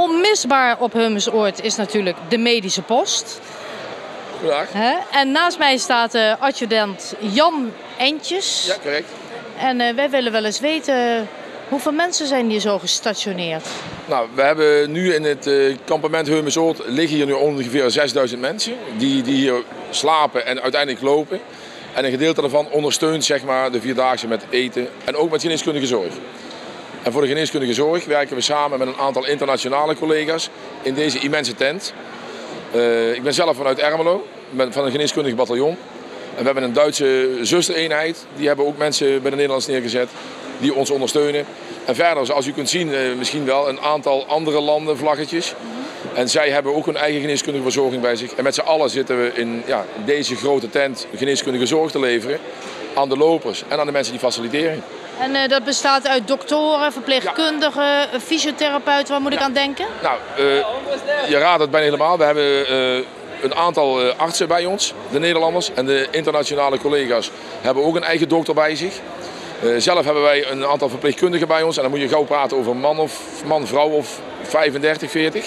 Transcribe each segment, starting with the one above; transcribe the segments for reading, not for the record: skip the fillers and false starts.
onmisbaar op Heumensoord is natuurlijk de medische post. Goedendag. En naast mij staat adjudant Jan Entjes. Ja, correct. En wij willen wel eens weten, hoeveel mensen zijn hier zo gestationeerd? Nou, we hebben nu in het kampement Heumensoord liggen hier nu ongeveer 6000 mensen die hier slapen en uiteindelijk lopen. En een gedeelte daarvan ondersteunt zeg maar, de Vierdaagse met eten en ook met geneeskundige zorg. En voor de geneeskundige zorg werken we samen met een aantal internationale collega's in deze immense tent. Ik ben zelf vanuit Ermelo, van een geneeskundig bataljon. En we hebben een Duitse zustereenheid, die hebben ook mensen bij de Nederlanders neergezet die ons ondersteunen. En verder, zoals u kunt zien, misschien wel een aantal andere landen vlaggetjes. En zij hebben ook hun eigen geneeskundige verzorging bij zich. En met z'n allen zitten we in deze grote tent geneeskundige zorg te leveren aan de lopers en aan de mensen die faciliteren. En dat bestaat uit doktoren, verpleegkundigen, fysiotherapeuten, waar moet ik aan denken? Nou, je raadt het bijna helemaal. We hebben een aantal artsen bij ons, de Nederlanders. En de internationale collega's hebben ook een eigen dokter bij zich. Zelf hebben wij een aantal verpleegkundigen bij ons. En dan moet je gauw praten over man, vrouw of 35, 40.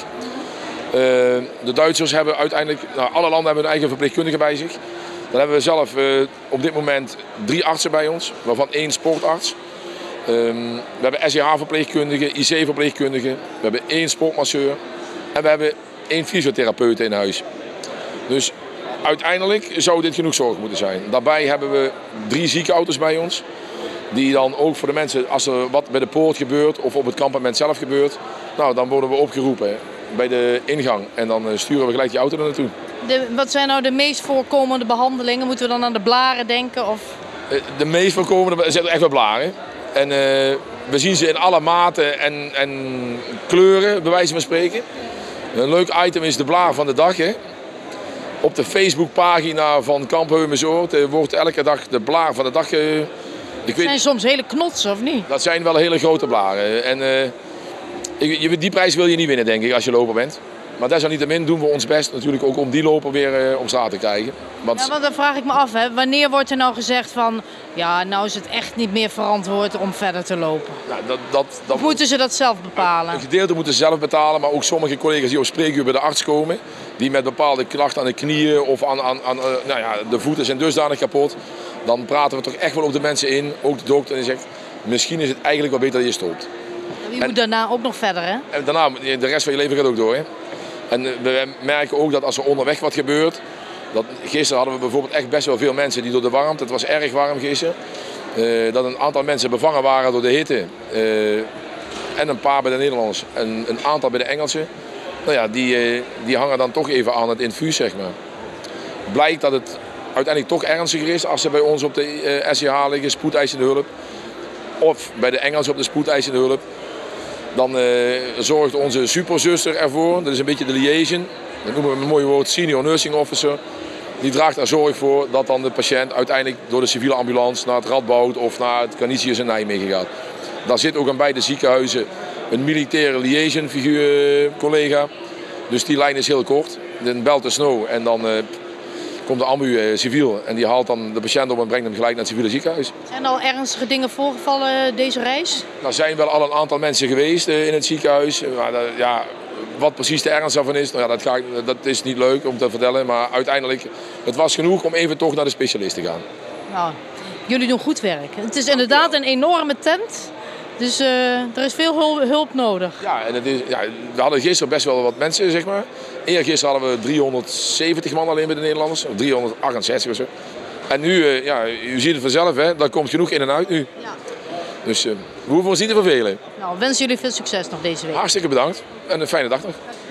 De Duitsers hebben uiteindelijk, alle landen hebben hun eigen verpleegkundigen bij zich. Dan hebben we zelf op dit moment 3 artsen bij ons, waarvan 1 sportarts. We hebben SCH-verpleegkundigen, IC-verpleegkundigen, we hebben 1 sportmasseur en we hebben 1 fysiotherapeut in huis. Dus uiteindelijk zou dit genoeg zorg moeten zijn. Daarbij hebben we 3 ziekenauto's bij ons, die dan ook voor de mensen, als er wat bij de poort gebeurt of op het kampement zelf gebeurt, nou, dan worden we opgeroepen bij de ingang en dan sturen we gelijk die auto er naartoe. Wat zijn nou de meest voorkomende behandelingen? Moeten we dan aan de blaren denken? Of? De meest voorkomende zijn echt wel blaren. En we zien ze in alle maten en kleuren, bij wijze van spreken. Een leuk item is de blaar van de dag. Hè. Op de Facebookpagina van Kamp Heumensoord wordt elke dag de blaar van de dag. Zijn soms hele knotsen, of niet? Dat zijn wel hele grote blaren. En die prijs wil je niet winnen, denk ik, als je loper bent. Maar desalniettemin doen we ons best natuurlijk ook om die loper weer op straat te krijgen. Want dan vraag ik me af, hè, wanneer wordt er nou gezegd van, ja, nou is het echt niet meer verantwoord om verder te lopen? Nou, of moeten ze dat zelf bepalen? Een gedeelte moeten ze zelf betalen, maar ook sommige collega's die op spreekuur bij de arts komen, die met bepaalde klachten aan de knieën of aan de voeten zijn dusdanig kapot. Dan praten we toch echt wel op de mensen in, ook de dokter, en die zegt, misschien is het eigenlijk wel beter dat je stopt. Je moet daarna ook nog verder, hè? En daarna, de rest van je leven gaat ook door, hè? En we merken ook dat als er onderweg wat gebeurt, gisteren hadden we bijvoorbeeld echt best wel veel mensen die door de warmte, het was erg warm gisteren, dat een aantal mensen bevangen waren door de hitte. En een paar bij de Nederlanders en een aantal bij de Engelsen. Nou ja, die hangen dan toch even aan het infuus, zeg maar. Blijkt dat het uiteindelijk toch ernstiger is als ze bij ons op de SCH liggen, spoedeisende hulp. Of bij de Engelsen op de spoedeisende hulp. Dan zorgt onze superzuster ervoor, dat is een beetje de liaison, dat noemen we met een mooi woord senior nursing officer. Die draagt er zorg voor dat dan de patiënt uiteindelijk door de civiele ambulance naar het Radboud of naar het Canisius in Nijmegen gaat. Daar zit ook aan beide ziekenhuizen een militaire liaison figuur collega. Dus die lijn is heel kort. Dan belt de snow en dan komt de ambu civiel en die haalt dan de patiënt op en brengt hem gelijk naar het civiele ziekenhuis. Zijn er al ernstige dingen voorgevallen deze reis? Er zijn wel al een aantal mensen geweest in het ziekenhuis. Maar, wat precies de ernst daarvan is, dat is niet leuk om te vertellen. Maar uiteindelijk, het was genoeg om even toch naar de specialist te gaan. Nou, jullie doen goed werk. Het is inderdaad een enorme tent. Dus er is veel hulp nodig. Ja, en we hadden gisteren best wel wat mensen, zeg maar. Eergisteren hadden we 370 man alleen bij de Nederlanders. Of 368 of zo. En nu, u ziet het vanzelf, hè, daar komt genoeg in en uit nu. Ja. Dus we hoeven ons niet te vervelen. Nou, wensen jullie veel succes nog deze week. Hartstikke bedankt en een fijne dag nog.